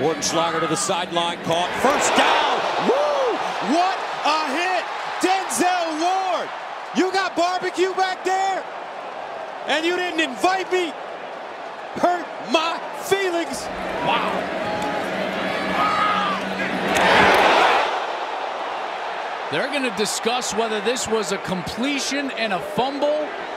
Wartenschlager to the sideline, caught. First down. Woo! What a hit! Denzel Ward! You got barbecue back there? And you didn't invite me? Hurt my feelings. Wow. They're going to discuss whether this was a completion and a fumble